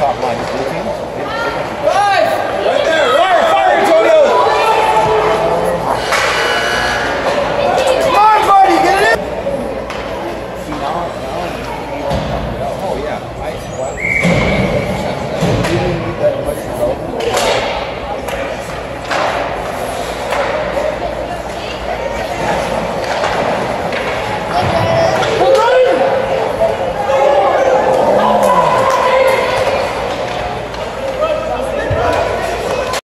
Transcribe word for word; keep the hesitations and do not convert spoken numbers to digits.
top line. This blue team. Five! Right there. Fire, fire, Antonio! Come on, buddy, get it in! See, now, now, oh, yeah. I, what?